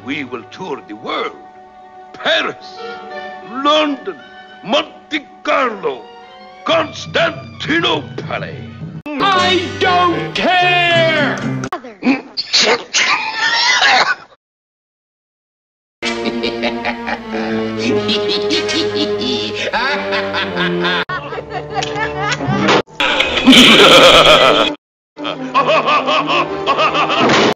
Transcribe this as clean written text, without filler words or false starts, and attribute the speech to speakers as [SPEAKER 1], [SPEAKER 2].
[SPEAKER 1] We will tour the world. Paris, London, Monte Carlo, Constantinople.
[SPEAKER 2] I don't care!
[SPEAKER 1] Father!